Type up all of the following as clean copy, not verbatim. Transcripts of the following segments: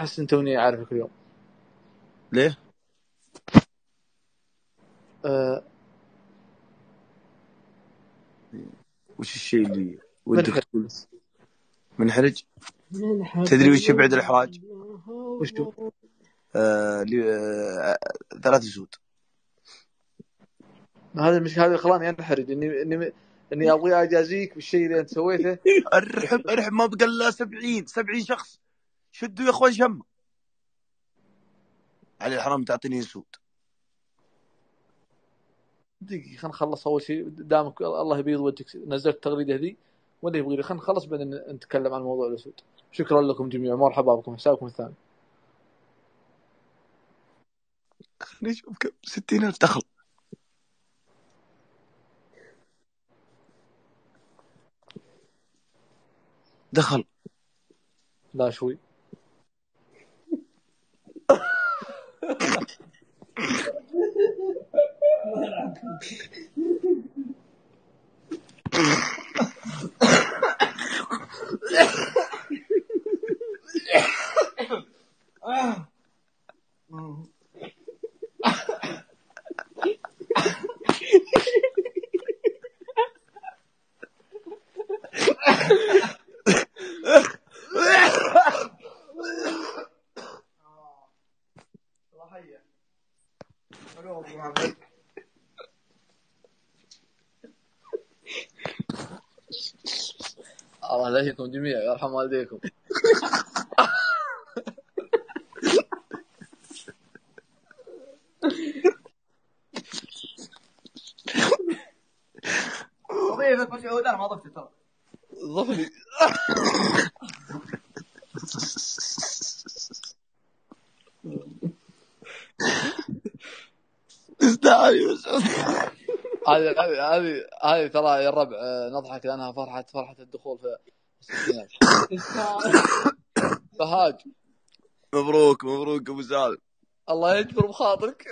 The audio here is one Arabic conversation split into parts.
أحس أنت وني أعرفك اليوم. ليه؟ وش الشيء اللي ودك تقول؟ منحرج؟ تدري وش يبعد الإحراج؟ وشو؟ 3 سود. هذا مش هذا خلاني أنحرج إني أبغى أجازيك بالشيء اللي أنت سويته. ارحب ما بقى إلا 70 شخص. شدوا يا أخوان شمة على الحرام تعطيني سود. دقيقة خلينا نخلص أول شيء دامك الله يبيض وجهك نزلت التغريدة هذه ولا يبغي خلينا نخلص بعدين نتكلم عن موضوع الأسود. شكرا لكم جميعا مرحبا بكم حسابكم الثاني. خليني أشوف كم 60,000 دخل. لا شوي. الله لا يهديكم جميعا يرحم والديكم. وظيفة مسعود أنا ما ضفت ترى. ضفني. استعالي مسعود. هذه ترى يا الربع نضحك لأنها فرحة الدخول في الستينات. فهاج مبروك أبو سالم. الله يجبر بخاطرك.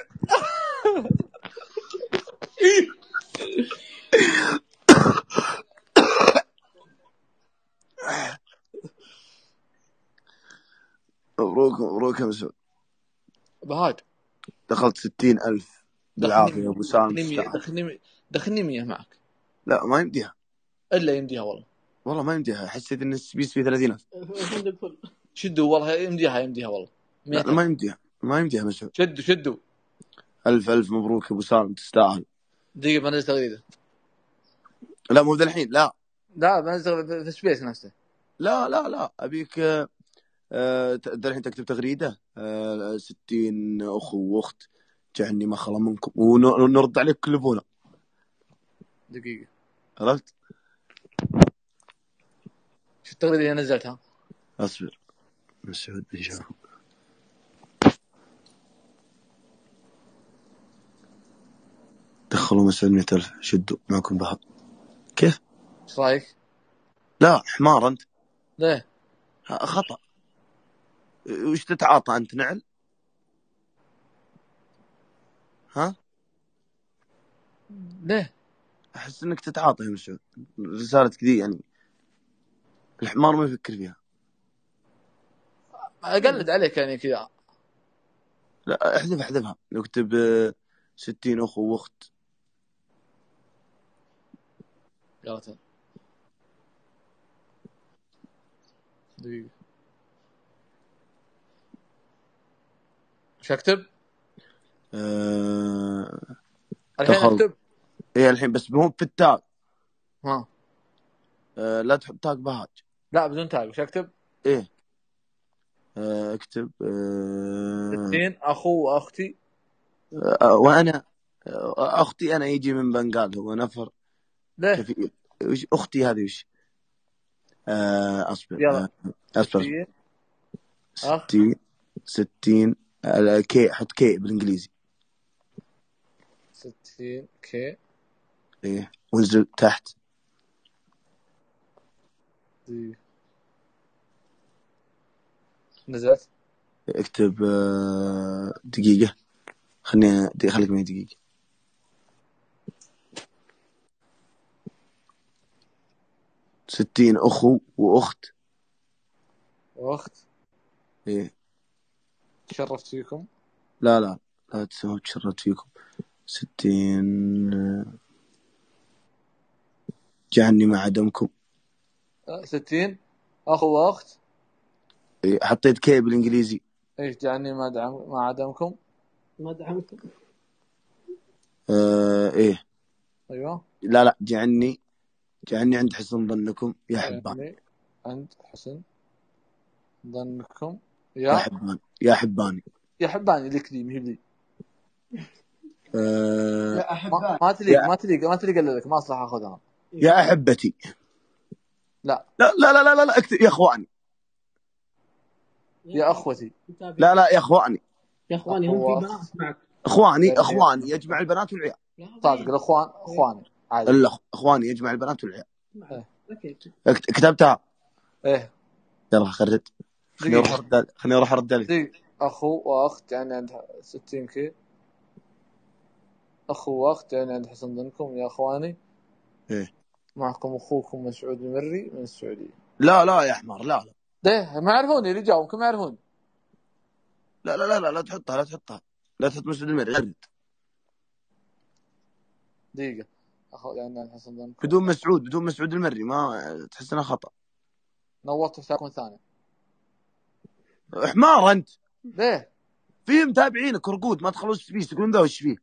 مبروك يا مسعود. بهاج دخلت 60,000 بالعافية يا أبو سالم. دخلني 100 معك. لا ما يمديها. إلا يمديها والله ما يمديها. حسيت إن السبيس فيه 30,000. شدوا والله يمديها والله. لا ما يمديها مسعود. شدوا. ألف مبروك يا أبو سالم تستاهل. دقيقة بنزل تغريدة. لا مو ذا الحين. لا بنزل في السبيس نفسه. لا أبيك الحين تكتب تغريدة 60 أخو وأخت جعلني ما خلا منكم ونرد عليك كلفونا. دقيقة عرفت؟ شو التغريدة اللي نزلتها؟ أصبر مسعود بن شهاب. دخلوا مسعود 100,000 شدوا معكم بهاء. كيف؟ ايش رايك؟ لا حمار أنت. ليه؟ خطأ. وش تتعاطى أنت نعل؟ ها؟ ليه؟ أحس إنك تتعاطى يا مسعود. رسالتك دي يعني الحمار ما يفكر فيها. أقلد عليك يعني كذا. لا احذفها. نكتب 60 أخو وأخت. يلا دقيقة. وش أكتب؟ الحين أكتب. إيه الحين بس مو بالتاج. ها لا تحط تاج بهاج. لا بدون تاج. وش أكتب؟ إيه اكتب 60 أخو وأختي. وأنا أختي أنا يجي من بنغال هو نفر. ليه؟ كفيل. وش أختي هذه وش؟ أصبر. يلا أصبر. 60 كي. حط كي بالإنجليزي. 60 كي. إيه وانزل تحت. نزلت. اكتب دقيقة. خليك معي دقيقة. ستين أخو وأخت. وأخت. إيه تشرفت فيكم. لا تسوي تشرفت فيكم. 60 جعني ما عدمكم. 60 أخو وأخت. حطيت كي بالإنجليزي. إيش جعني ما عدمكم. ما دعمكم. إيه أيوة. لا جعني عند حسن ظنكم يا حبان. يعني عند حسن ظنكم يا حبان يا حباني يا حباني لك دي مهبلي. يا أحبان. ما تليق إلا لك، ما أصلح أخذها. يا أحبتي. لا اكتب يا إخواني. يا أخوتي. لا يا إخواني. يا اخواني هم في بنات معك. اخواني يجمع البنات والعيال. صادق الاخوان اخواني عادي. اخواني يجمع البنات والعيال. أكيد. كتبتها. ايه يلا خرج. خليني اروح ارد عليك. اخو واخت يعني عند 60 كي. اخو واخت يعني عند حسن ظنكم يا اخواني. ايه معكم اخوكم مسعود المري من السعوديه. لا يا حمار لا ده ما يعرفوني اللي جاوا، ما يعرفون. لا تحطها لا تحط مسعود المري. غرد دقيقه. اخو يعني عند حسن ظنكم بدون مسعود المري، ما تحس انها خطا. نورت حسابكم ثاني. حمار انت. ليه؟ في متابعينك رقود ما تخلص سبيس يقولون ذا وش فيه.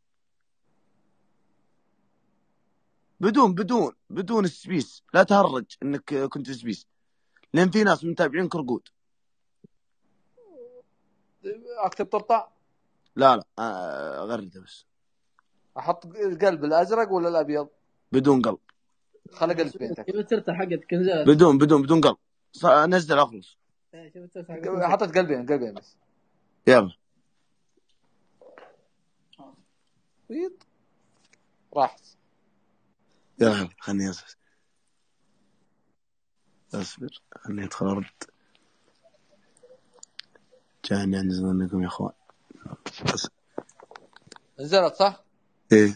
بدون السبيس لا تهرج انك كنت في سبيس، لان في ناس متابعينك رقود. اكتب طرطع. لا غرده بس. احط القلب الازرق ولا الابيض؟ بدون قلب. خلي قلب بينتك. شوف الترتة حقتك نزلت. بدون قلب. نزل اخلص. حطيت قلبين بس. يلا راحت. يلا خلني اصبر خلني ادخل ارد. جاني عند ظنكم يا اخوان. نزلت صح؟ ايه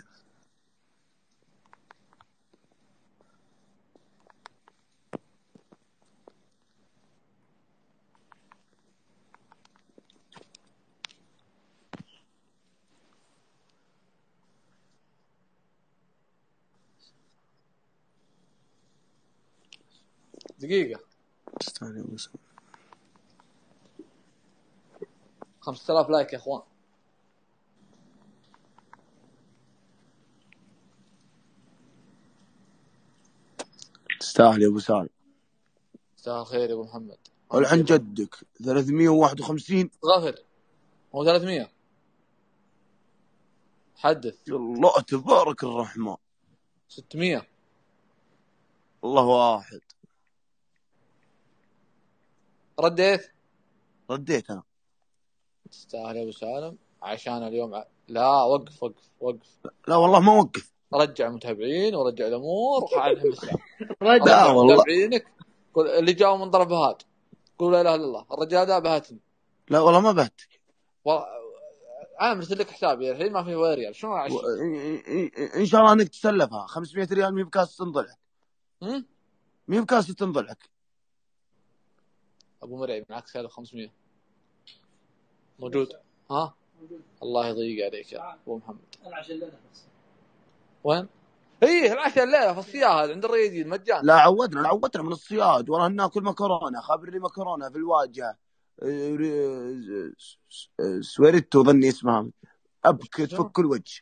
دقيقة. استنى بس. 5000 لايك يا اخوان. تستاهل يا ابو سالم. تستاهل خير يا ابو محمد. والحين جدك 351. غفر هو 300. حدث. الله تبارك الرحمن. 600. الله واحد. رديت انا. تستاهل يا ابو سالم عشان اليوم لا وقف. لا والله ما وقف. رجع متابعين ورجع الامور وحالهم السلام. لا والله متابعينك اللي من ضرب بهات قول لا اله الا الله. الرجال ذا بهاتني. لا والله ما بهتك. انا مرسل لك حسابي الحين ما فيه ريال. شنو ان شاء الله انك تسلفها 500 ريال. مي بكاس تنضلعك. مي بكاس تنضلعك. ابو مرعي معك سالف 500 موجود. ها الله يضيق عليك يا ابو محمد. العشاء الليله وين؟ ايه العشاء الليله في الصياد عند الريدين مجانا. لا عودنا من الصياد والله ناكل مكرونه. خبرني مكرونه في الواجهه. سويرتو ظني اسمها. ابك تفك الوجه.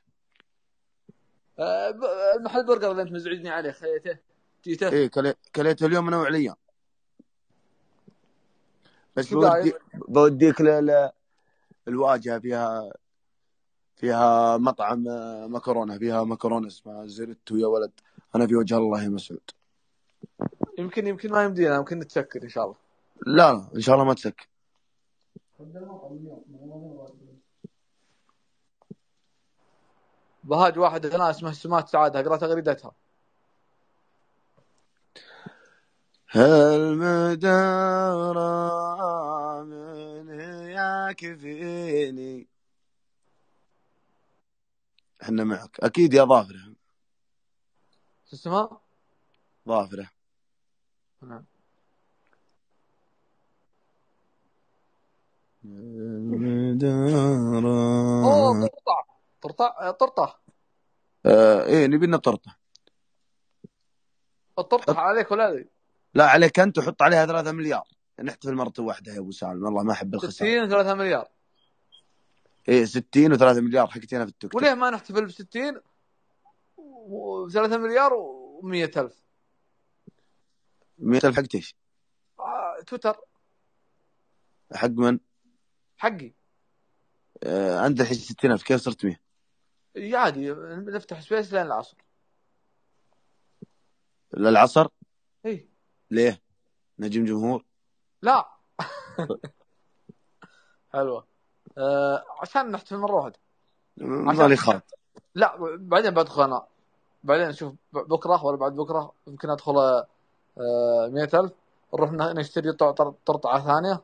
المحل برجر اللي انت مزعجني عليه خليته جيته. ايه كليته اليوم انا وعليا. بس بوديك الواجهه فيها مطعم مكرونه. فيها مكرونه اسمها زيرتو يا ولد. انا في وجه الله يا مسعود. يمكن ما يمدينا. يمكن نتسكر ان شاء الله. لا ان شاء الله ما تسكر. بهاج واحد هنا اسمه سمات سعادة قرأت تغريدتها. هل مدارا من يكفيني. احنا معك اكيد يا ظافره. شو اسمها؟ ظافره. نعم. طرطة. ايه نبي لنا طرطة. الطرطة عليك ولا لي؟ لا عليك انت، وحط عليها 3 مليار نحتفل مرة واحدة يا ابو سالم، والله ما احب الخسارة. 60 3 مليار. ايه 60 و3 مليار حقتي انا في التوك توك. وليه ما نحتفل ب 60 و3 مليار و100,000؟ 100,000 حقت ايش؟ تويتر. حق من؟ حقي. عندي الحين 60,000، كيف صرت 100؟ عادي نفتح سبيس لين العصر. للعصر؟ اي. ليه؟ نجم جمهور؟ لا. حلوة. عشان نحتفل مرة واحدة. مالي خاط. لا بعدين بدخل انا، بعدين اشوف بكره ولا بعد بكره يمكن ادخل 100,000 نروح نشتري طرطعة ثانية.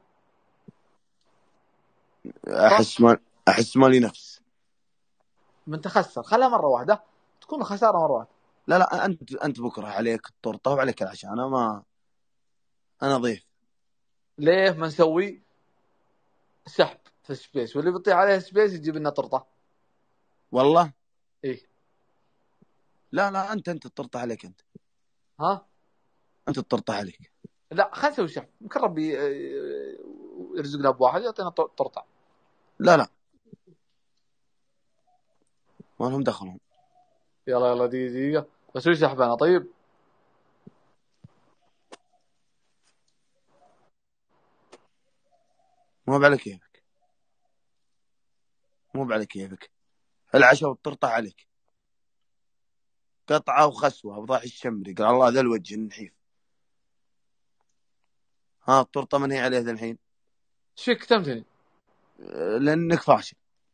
احس مالي نفس. من تخسر خلها مرة واحدة، تكون خسارة مرة واحدة. لا انت بكره عليك الطرطة وعليك العشاء، انا ضيف. ليه ما نسوي سحب في السبيس، واللي بيطيح عليه سبيس يجيب لنا طرطة؟ والله ايه. لا انت الطرطة عليك انت. ها انت الطرطة عليك. لا خلينا نسوي سحب، يمكن ربي يرزقنا بواحد يعطينا طرطة. لا ما لهم دخلهم. يلا دقيقة بسوي سحب انا. طيب مو على كيفك. العشاء والطرطة عليك. قطعة وخسوة وضاح الشمري، قال الله ذا الوجه النحيف. ها الطرطة من هي عليه ذا الحين؟ ايش فيك كتمتني؟ لأنك فاشل.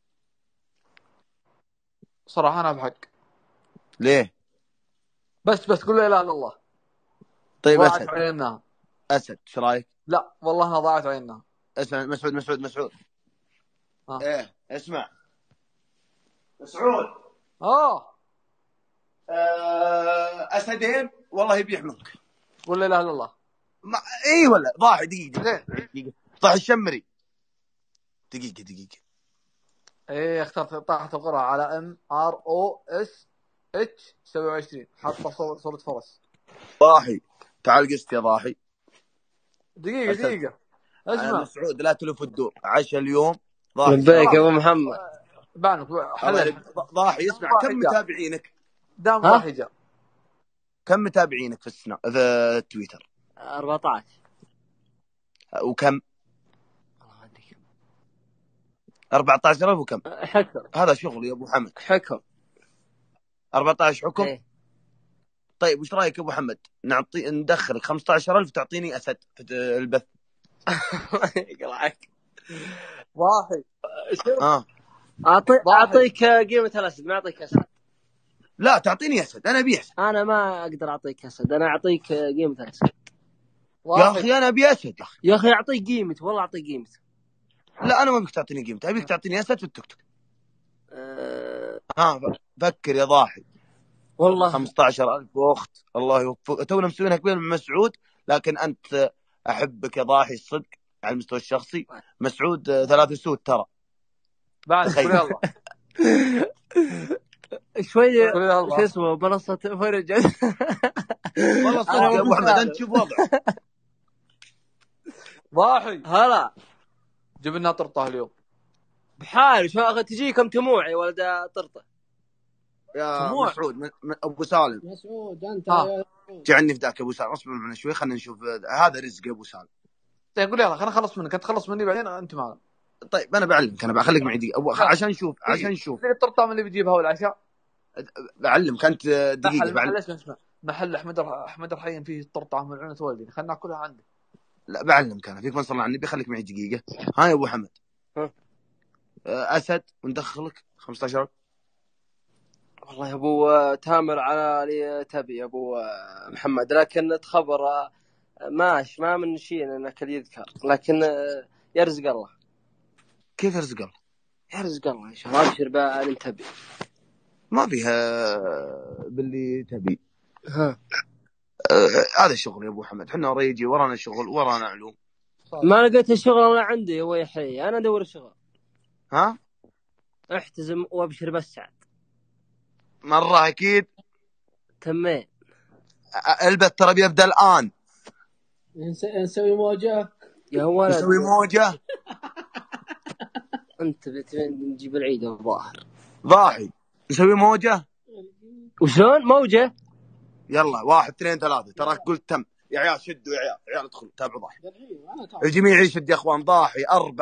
صراحة أنا بحق. ليه؟ بس قول لا إله إلا الله. طيب ضاعت عينها. أسد ايش رايك؟ لا والله أنا ضاعت عينها. اسمع مسعود. ايه اسمع مسعود. أسدين والله يبيح منك. قول لا إله إلا الله. اي ولا ضاحي. دقيقة ضاحي الشمري. دقيقة. ايه اخترت طاحت القرعة على MROSH 27 حاطة صورة فرس. ضاحي تعال قست يا ضاحي. دقيقة اسمع مسعود لا تلف الدور. عشاء اليوم ضاحي. لبيك يا ابو محمد. بعنك ضاحي اسمع كم متابعينك؟ دام ضاحي جاء. كم متابعينك في تويتر؟ 14. وكم؟ 14,000 وكم؟ حكم. هذا شغل يا ابو حمد. حكم 14 حكم. ايه. طيب وش رايك يا ابو حمد ندخلك 15,000 تعطيني اسد في البث؟ يقلعك ضاحي. اعطيك قيمة الاسد، ما اعطيك اسد. لا تعطيني اسد، انا ابي اسد. انا ما اقدر اعطيك اسد، انا اعطيك قيمة الاسد. يا اخي انا ابي اسد يا اخي اعطيك قيمته، والله اعطيك قيمته. لا انا ما ابيك تعطيني قيمته، ابيك تعطيني اسد في التوك توك. فكر يا ضاحي. والله 15,000 اخت الله يوفقك. تونا مسوينها قبل من مسعود، لكن انت احبك يا ضاحي الصدق على المستوى الشخصي. مسعود 3 سود ترى بعد. يلا شوي شو اسمه منصة فرج. والله صدق يا ابو حمد انت شوف وضعك. ضاحي هلا جيب لنا طرطة اليوم بحال. شو تجيكم تموع يا ولد طرطة يا مسعود. ابو سالم مسعود انت جعلني فداك يا ابو سالم. اصبر معنا شوي خلينا نشوف هذا رزق يا ابو سالم. طيب قول يلا خلينا نخلص منك، انت تخلص مني بعدين انت معنا. طيب انا بعلمك، انا بخليك معي دقيقه عشان نشوف الطرطة من اللي بيجيبها والعشاء. بعلمك انت دقيقه. اسمع محل احمد الرحيم فيه الطرطة من عينة والدي، خلينا ناكلها عنده. لا بعلمك انا فيك من صلى على النبي. خليك معي دقيقه. ها يا ابو حمد اسد وندخلك 15. والله يا ابو تامر على لي تبي يا ابو محمد، لكن تخبر ماش ما من شيء انك يذكر، لكن يرزق الله. كيف يرزق الله؟ يرزق الله ان شاء الله. ابشر بقى ان تبي. ما فيها باللي تبي. هذا الشغل يا ابو حمد، احنا ريجي ورانا شغل ورانا علوم. ما لقيت الشغل انا عندي يا ويحي، انا ادور شغل. ها احتزم وابشر بالسعد. مرة أكيد. تمين. البس ترى بيبدأ الآن. نسوي موجة يا ولد نسوي موجة. انت نجيب العيد الظاهر. ضاحي نسوي موجة. وشلون موجة؟ يلا 1 2 3 تراك قلت تم. يا عيال شدوا يا عيال، عيال ادخلوا تابعوا ضاحي. الجميع يشد يا اخوان. ضاحي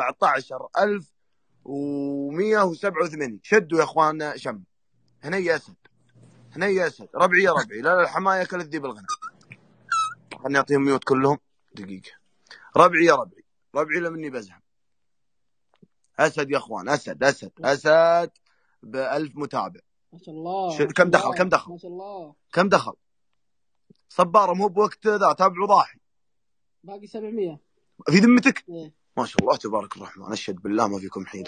14,187. شدوا يا اخوان. شم هنا يا اسد، هنا يا اسد. ربعي يا ربعي. لا الحمايه كل الذيب الغنم. خلني اعطيهم ميوت كلهم دقيقه. ربعي يا ربعي، ربعي لمني بزهم. اسد يا اخوان، اسد اسد اسد ب1000 متابع. ما شاء الله. كم دخل كم دخل ما شاء الله. كم دخل؟ صباره مو بوقت ذا. تابعوا ضاحي. باقي 700 في ذمتك؟ إيه. ما شاء الله تبارك الرحمن. اشهد بالله ما فيكم حيل.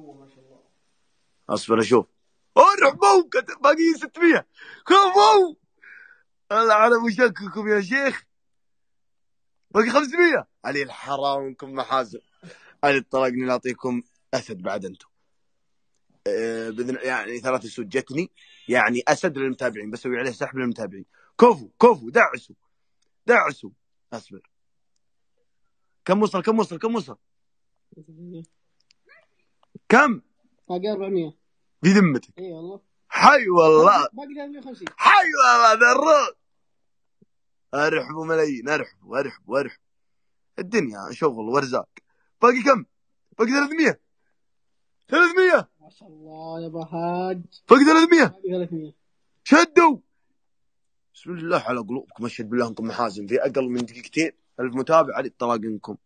اصبر اشوف. ارحبوا باقي 600. كفو. الله على مشككم يا شيخ. باقي 500. علي الحرام منكم محازن. علي الطلاقني نعطيكم اسد بعد انتم. باذن يعني 3 سود جتني. يعني اسد للمتابعين. بسوي عليه سحب للمتابعين. كفو كفو. دعسوا دعسوا. اصبر. كم وصل كم وصل كم وصل؟ كم؟ باقي 400. في ذمتك؟ اي والله. حي والله. باقي 350. حي والله ذرات. ارحبوا ملايين. ارحبوا ارحبوا ارحبوا. الدنيا شغل وارزاق. باقي كم؟ باقي 300. 300. ما شاء الله يا بهاج. باقي 300. باقي 300. شدوا. بسم الله على قلوبكم. اشهد بالله انكم محازن. في اقل من دقيقتين 1000 متابع. علي طلاقنكم.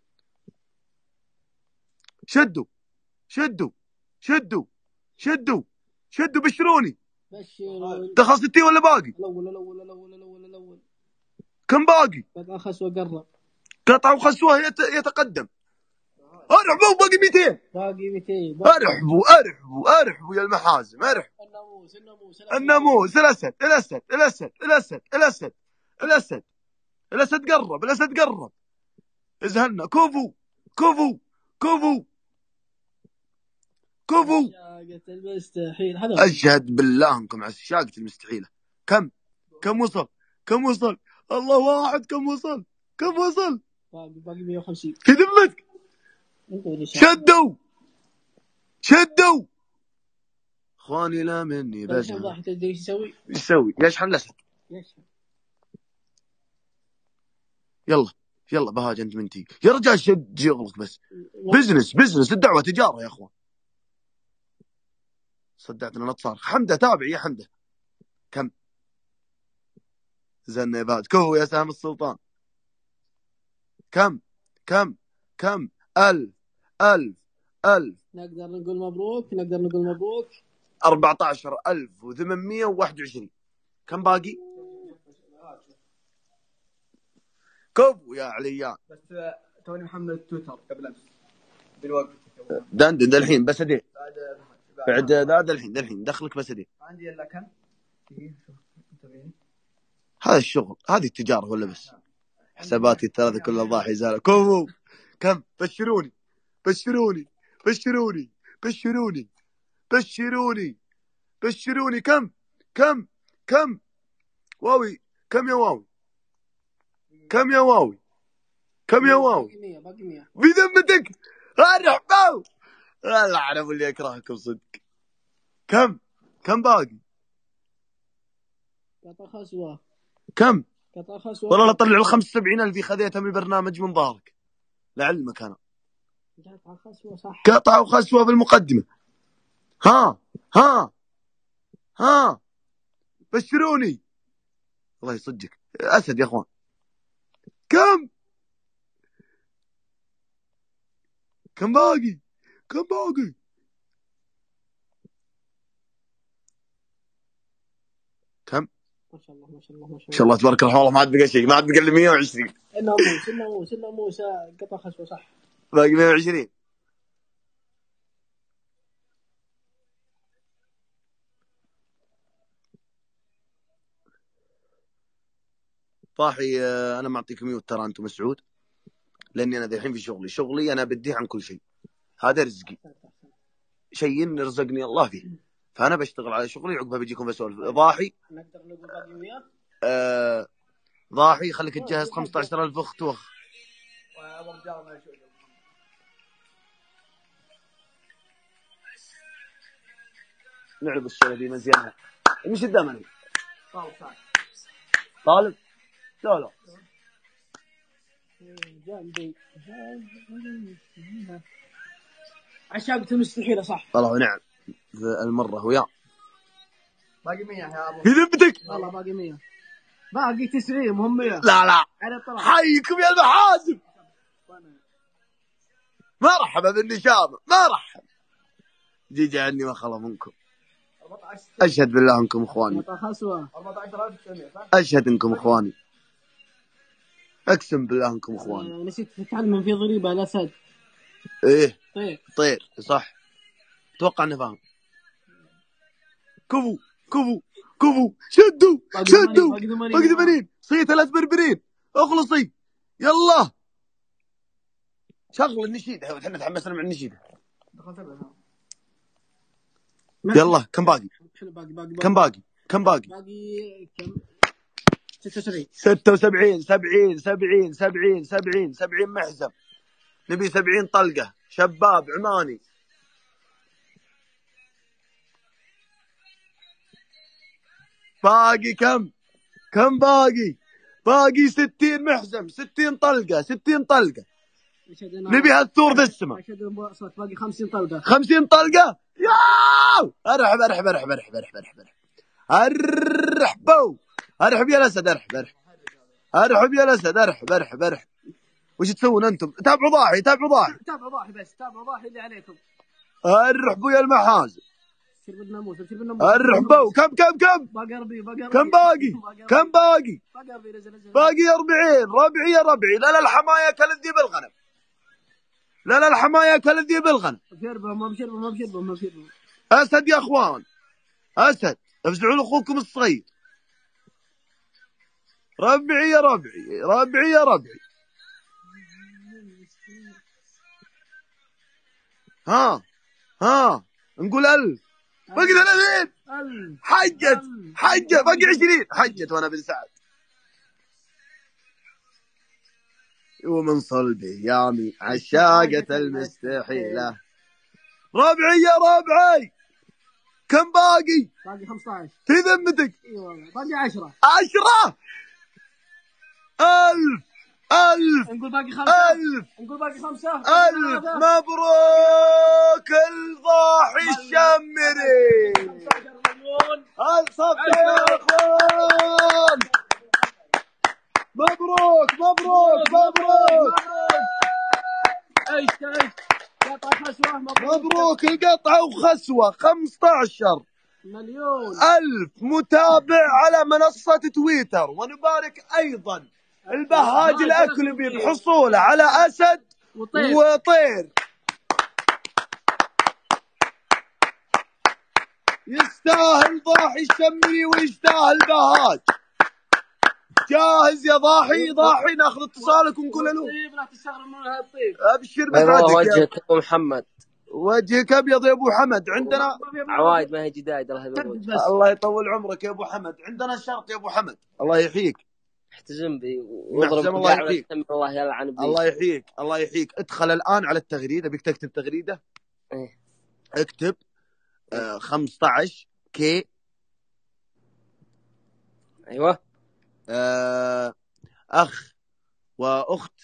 شدوا شدوا شدوا شدوا شدوا. بشروني. بشر. دخل 60 ولا باقي؟ الاول. كم باقي؟ بقى خسوه قرب. قطع وخسوه يتقدم. ارحبوا. باقي 200. باقي 200. ارحبوا ارحبوا ارحبوا يا المحازم. ارحبوا. الناموس. الاسد الاسد الاسد الاسد الاسد الاسد الاسد قرب. الاسد قرب. ازهلنا. كفو كفو كفو كفو. عشاقة المستحيل. هذا اشهد بالله انكم عشاقة المستحيلة. كم وصل؟ كم وصل؟ الله واحد. كم وصل؟ كم وصل؟ باقي 150. في ذمتك؟ شدوا شدوا. اخواني لا مني بس. ضاحي تدري ايش يسوي؟ ايش يسوي؟ يشحن الاسد. يلا يلا بهاج انت منتي يا رجال. شد شغلك بس. بزنس الدعوة تجارة يا اخوان. صدعتنا نتصار. حمده تابع يا حمده. كم؟ زن يا بهاج. كهو يا سهم السلطان. كم 1000 نقدر نقول مبروك. 14,821. كم باقي؟ كفو يا عليان. بس توني محمد تويتر قبل امس بالوقت. دندن الحين بس ادي. بعد ذا الحين دخلك بس ادي. عندي الا كم؟ هذا الشغل. هذه التجارة ولا بس؟ حساباتي الثلاثة كلها ضاحي زالة. كفو. كم؟ بشروني بشروني بشروني بشروني بشروني بشروني. كم واوي. كم يا واوي؟ كم يا واوي؟ كم يا واوي؟ باقي 100. بذمتك؟ ارحبوا. الله اعلم اللي يكرهكم صدق. كم باقي؟ قطع خسوه. كم؟ قطع خسوه. والله لا طلعوا 75,000 خذيتها من البرنامج من ظهرك لعلمك. انا قطع خسوه صح. قطع وخسوه في المقدمه. ها بشروني. الله يصدقك. اسد يا اخوان. كم باقي؟ كم؟ ما شاء الله ما شاء الله تبارك الله. والله ما عاد بقى شيء. ما عاد بقى الا 120. الناموس قطع خسوه صح. باقي 120. طاحي. انا معطيك ميوت ترى انتم مسعود. لاني انا الحين في شغلي انا بديه عن كل شيء. هذا رزقي. شيء رزقني الله فيه، فانا بشتغل على شغلي عقبها بيجيكم بسولف. ضاحي نقدر نقول باقي 100 ضاحي خليك تجهز 15,000 اخت وخ. ورجال ما يشوف. نعرف الشغله دي مزيانه. مش قدامنا طالب لا جنبي عشاقة المستحيلة صح. والله نعم المره ويا باقي 100 يا ابو. في ذمتك والله باقي 100 باقي 90 مهم 100. لا على طرف حيكم يا المحاسب. مرحبا بالنشامه مرحبا. جي عني ما خلا منكم. 14 اشهد بالله انكم اخواني. 14,900 صح. اشهد انكم اخواني. اقسم بالله انكم اخواني. نسيت تتعلم في ضريبة الاسد. ايه طير صح. اتوقع انه فاهم. كفو شدوا باقي 80 صي 3 بربرين اخلصي يلا شغل النشيد. احنا تحمسنا مع النشيد. يلا كم باقي؟ كم باقي؟ باقي كم 76 70 محزم. نبي 70 طلقة شباب عماني. باقي كم باقي 60 محزم 60 طلقة. نبي هالثور ذا السما. باقي 50 طلقة 50 طلقة. يا ارحب ارحب يا الاسد ارحب يا الاسد ارحب. وش تسوون انتم؟ تابعوا ضاحي بس تابعوا ضاحي اللي عليكم. ارحبوا يا المحازم شرب الناموس ارحبوا. كم باقي باقي 40 ربعي يا ربعي. لا الحماية كالذيب الغنم. بشربهم اسد يا اخوان اسد افزعوا لاخوكم الصغير. ربعي يا ربعي. ها نقول 1000 باقي 30 حجت باقي 20 حجت وانا بن سعد. ومن صلبي يامي عشاقة المستحيلة. ربعي يا ربعي. كم باقي 15 في ذمتك. اي والله باقي 10 1000 نقول باقي 5 1000 مبروك الضاحي الشمري. الصفقة يا اخوان. مبروك ايش قطع خسوة. مبروك القطعة وخسوة. 15 مليون 1000 متابع على منصة تويتر. ونبارك ايضا البهاج الاكلبي بحصوله على اسد وطير. يستاهل ضاحي الشمري ويستاهل بهاج. جاهز يا ضاحي ناخذ اتصالك ونقول له لا تستغرب من هالطيب. ابشر بسعادتك وجهك ابو محمد. وجهك ابيض يا ابو حمد. عندنا عوايد ما هي جدايد. الله يطول عمرك يا ابو حمد. عندنا شرط يا ابو حمد. الله يحييك. احتزم بي واضرب الله يحييك. الله يلعن بي. الله يحييك. ادخل الان على التغريده. ابيك تكتب تغريده. ايه اكتب 15 كي. ايوه اخ واخت.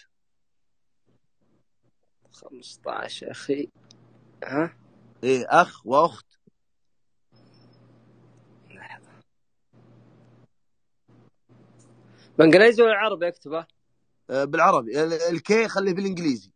15 اخي. ها ايه اخ واخت. بالانجليزي ولا العربي اكتبه؟ بالعربي. الكي خليه بالانجليزي.